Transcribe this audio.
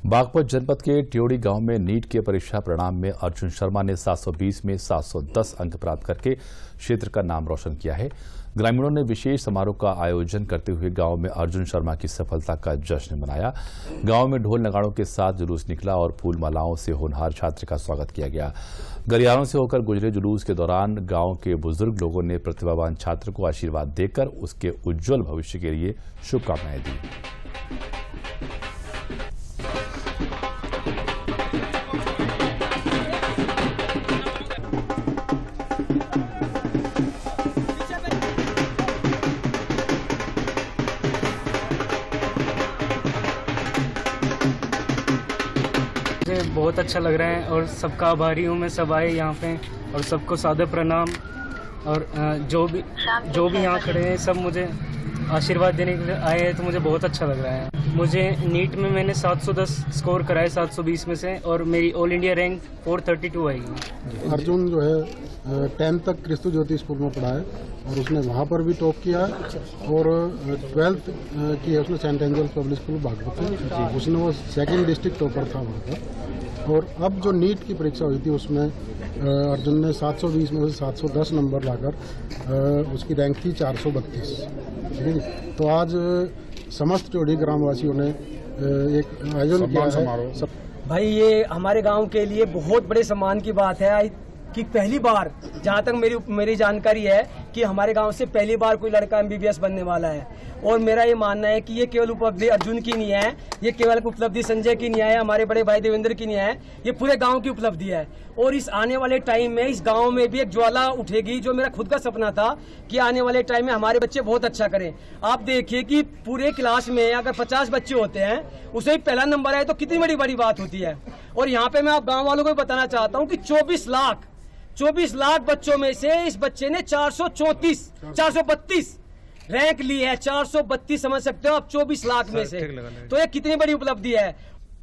बागपत जनपद के ट्योड़ी गांव में नीट के परीक्षा परिणाम में अर्जुन शर्मा ने 720 में 710 अंक प्राप्त करके क्षेत्र का नाम रोशन किया है। ग्रामीणों ने विशेष समारोह का आयोजन करते हुए गांव में अर्जुन शर्मा की सफलता का जश्न मनाया। गांव में ढोल नगाड़ों के साथ जुलूस निकला और फूल मालाओं से होनहार छात्र का स्वागत किया गया। गरियारों से होकर गुजरे जुलूस के दौरान गांव के बुजुर्ग लोगों ने प्रतिभावान छात्र को आशीर्वाद देकर उसके उज्जवल भविष्य के लिए शुभकामनाएं दी। मुझे बहुत अच्छा लग रहा है और सबका आभारी हूँ मैं। सब आए यहाँ पे और सबको सादर प्रणाम। और जो भी यहाँ खड़े हैं सब मुझे आशीर्वाद देने के लिए आए हैं, तो मुझे बहुत अच्छा लग रहा है। मुझे नीट में मैंने 710 स्कोर करा है 720 में से, और मेरी ऑल इंडिया रैंक 432 आएगी। अर्जुन जो है 10th तक क्रिस्तु ज्योति स्कूल में पढ़ा है और उसने वहाँ पर भी टॉप किया है, और 12th की है उसने saint angels public school Baghpat में। उसने वो 2nd डिस्ट्रिक्ट टॉपर था वहाँ पर। और अब जो नीट की परीक्षा हुई थी उसमें अर्जुन ने 720 में से 710 नंबर लाकर उसकी रैंक थी 432। ठीक है, तो आज समस्त ट्योड़ी ग्रामवासियों ने एक आयोजन किया है। भाई ये हमारे गांव के लिए बहुत बड़े सम्मान की बात है कि पहली बार, जहां तक मेरी जानकारी है, कि हमारे गांव से पहली बार कोई लड़का MBBS बनने वाला है। और मेरा ये मानना है कि ये केवल उपलब्धि अर्जुन की नहीं है, ये केवल उपलब्धि संजय की नहीं है, हमारे बड़े भाई देवेंद्र की नहीं है, ये पूरे गांव की उपलब्धि है। और इस आने वाले टाइम में इस गांव में भी एक ज्वाला उठेगी, जो मेरा खुद का सपना था कि आने वाले टाइम में हमारे बच्चे बहुत अच्छा करें। आप देखिए कि पूरे क्लास में अगर 50 बच्चे होते हैं, उसमें भी पहला नंबर आए तो कितनी बड़ी बात होती है। और यहाँ पे मैं आप गाँव वालों को बताना चाहता हूँ कि 24 लाख बच्चों में से इस बच्चे ने 432 रैंक ली है। 432 समझ सकते हो आप 24 लाख में से, तो ये कितनी बड़ी उपलब्धि है।